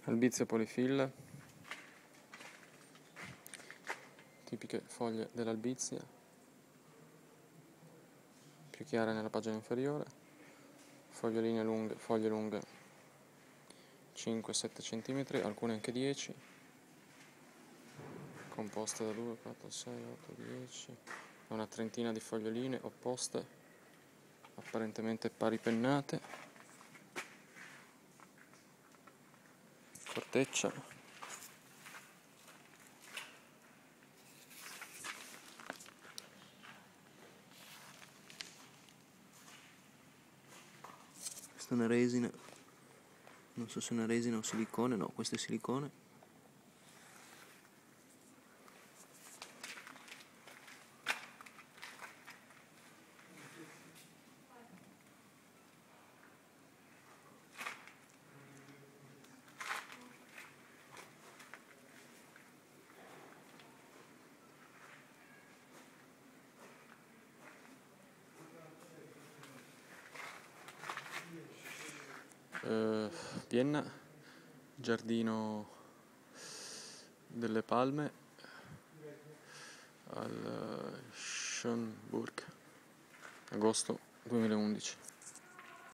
Albizia polifilla, tipiche foglie dell'albizia, più chiare nella pagina inferiore, foglie lunghe 5-7 cm, alcune anche 10, composte da 2, 4, 6, 8, 10, una trentina di foglioline opposte, apparentemente paripennate. Corteccia, questa è una resina, non so se è una resina o silicone, no, questo è silicone. Vienna, Giardino delle Palme, al Schönburg, agosto 2011.